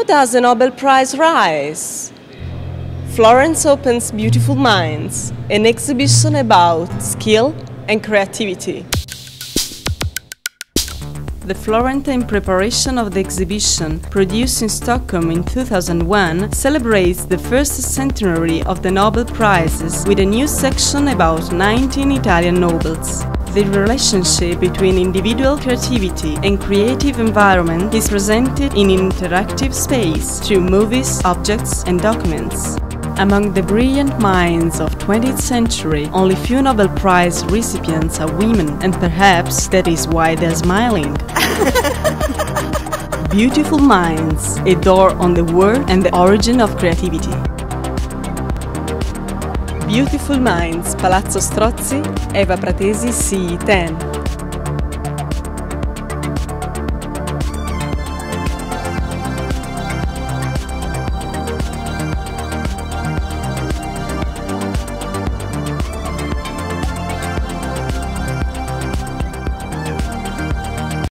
does the Nobel Prize rise? Florence opens Beautiful Minds, an exhibition about skill and creativity. The Florentine preparation of the exhibition, produced in Stockholm in 2001, celebrates the first centenary of the Nobel Prizes with a new section about 19 Italian Nobels. The relationship between individual creativity and creative environment is presented in an interactive space through movies, objects and documents. Among the brilliant minds of 20th century, only few Nobel Prize recipients are women, and perhaps that is why they're smiling. Beautiful Minds, a door on the world and the origin of creativity. Beautiful Minds, Palazzo Strozzi, Eva Pratesi, C10.